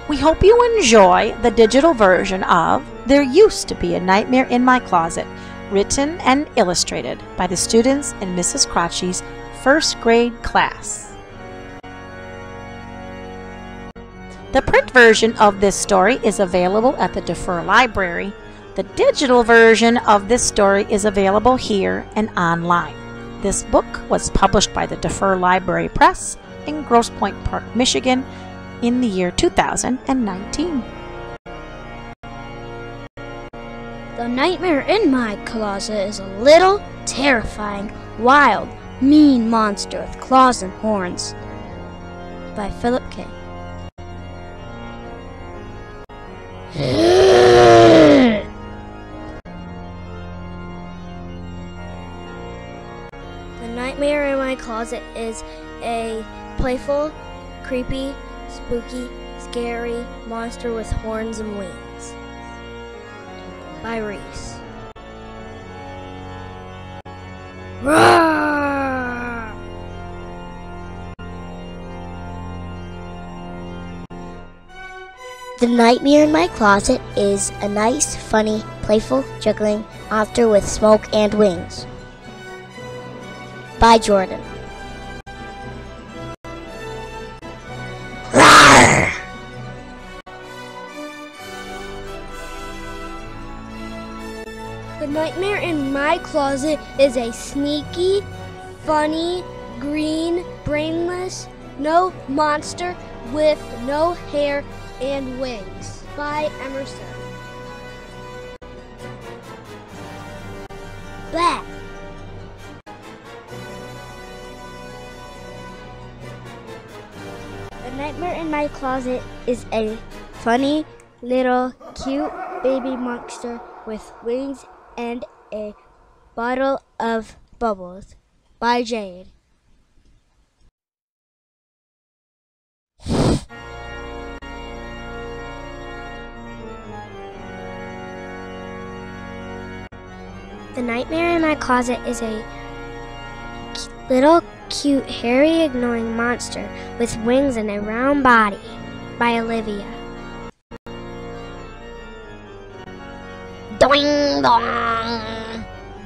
We hope you enjoy the digital version of There Used to Be a Nightmare in My Closet, written and illustrated by the students in Mrs. Crotchy's first grade class. The print version of this story is available at the Defer Library. The digital version of this story is available here and online. This book was published by the Defer Library Press in Grosse Pointe Park, Michigan in the year 2019. The Nightmare in My Closet is a little, terrifying, wild, mean monster with claws and horns by Philip K. The Nightmare in My Closet is a playful, creepy, spooky, scary monster with horns and wings by Reese. Roar! The Nightmare in My Closet is a nice, funny, playful, juggling monster with smoke and wings by Jordan. Roar! The Nightmare in My Closet is a sneaky, funny, green, brainless, no monster with no hair and wings by Emerson. Blah. The Nightmare in My Closet is a funny, little, cute baby monster with wings and a bottle of bubbles by Jade. The Nightmare in My Closet is a little, cute, hairy, ignoring monster with wings and a round body by Olivia. Doing dong!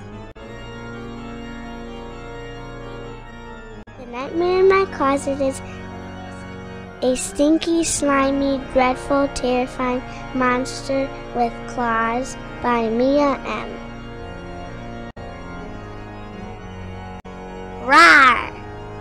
The Nightmare in My Closet is a stinky, slimy, dreadful, terrifying monster with claws by Mia M. Roar!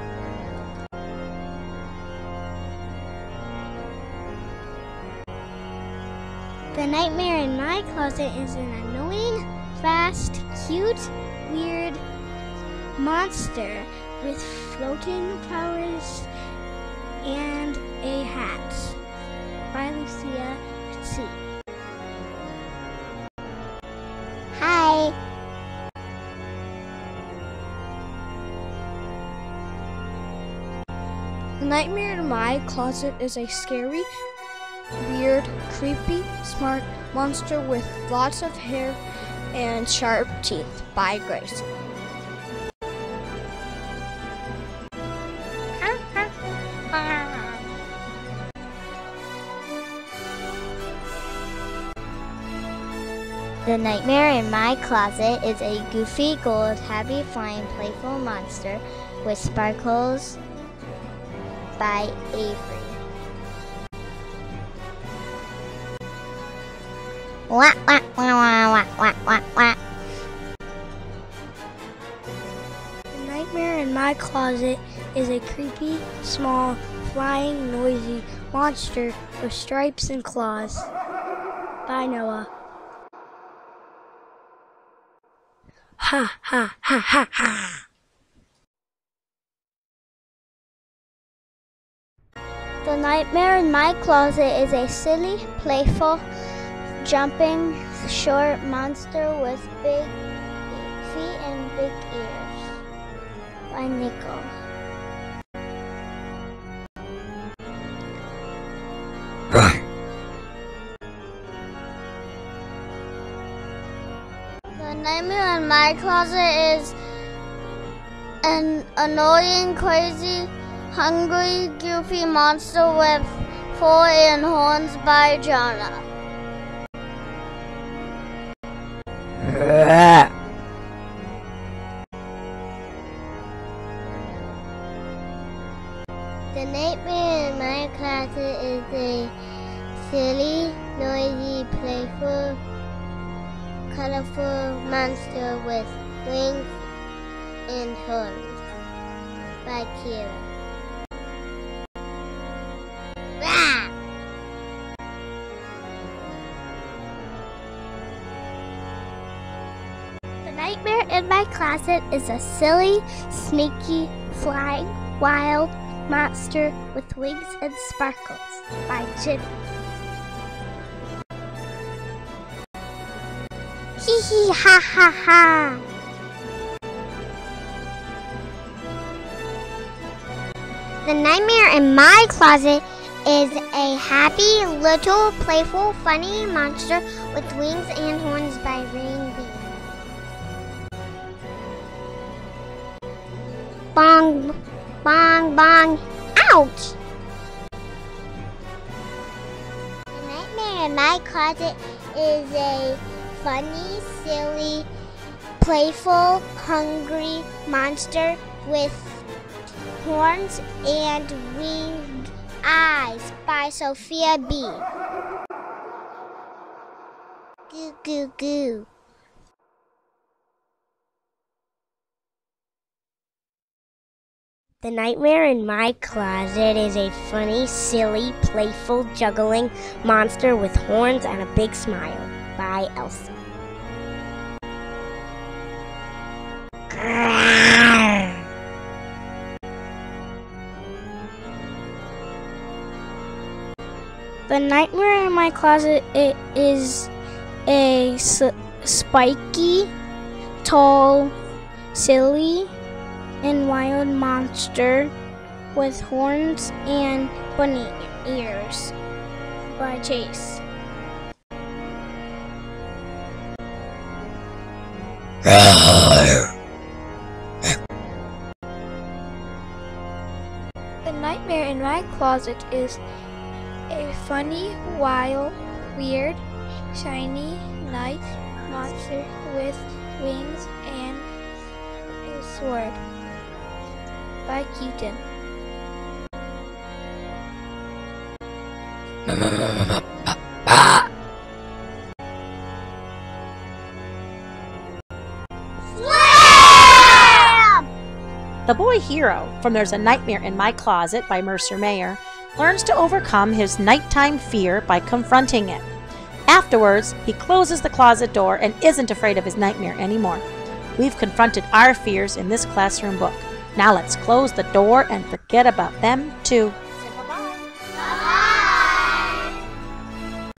The Nightmare in My Closet is an annoying, fast, cute, weird monster with floating powers and a hat by Lucia C. Hi! The Nightmare in My Closet is a scary, weird, creepy, smart monster with lots of hair and sharp teeth by Grace. The Nightmare in My Closet is a goofy, gold, happy, flying, playful monster with sparkles by Avery. Wah, wah, wah, wah, wah, wah, wah. The Nightmare in My Closet is a creepy, small, flying, noisy monster with stripes and claws by Noah. Ha ha ha ha ha. The Nightmare in My Closet is a silly, playful, jumping, short monster with big feet and big ears by Nico. The Nightmare in My Closet is an annoying, crazy, hungry, goofy monster with Playful and Horns by Jonah. The Nightmare in My Closet is a silly, noisy, playful, colorful monster with wings and horns by Kira. Ah! The Nightmare in My Closet is a silly, sneaky, flying, wild monster with wings and sparkles by Jim. Hee hee ha ha ha. The Nightmare in My Closet is a happy, little, playful, funny monster with wings and horns by Rain Bee. Bong, bong, bong, ouch! The Nightmare in My Closet is a funny, silly, playful, hungry monster with horns and winged eyes by Sophia B. Goo goo goo. The Nightmare in My Closet is a funny, silly, playful, juggling monster with horns and a big smile by Elsa. The Nightmare in My Closet is a spiky, tall, silly, and wild monster with horns and bunny ears by Chase. The Nightmare in My Closet is a funny, wild, weird, shiny, nice monster with wings and a sword by Keaton. The boy hero from There's a Nightmare in My Closet by Mercer Mayer learns to overcome his nighttime fear by confronting it. Afterwards, he closes the closet door and isn't afraid of his nightmare anymore. We've confronted our fears in this classroom book. Now let's close the door and forget about them too.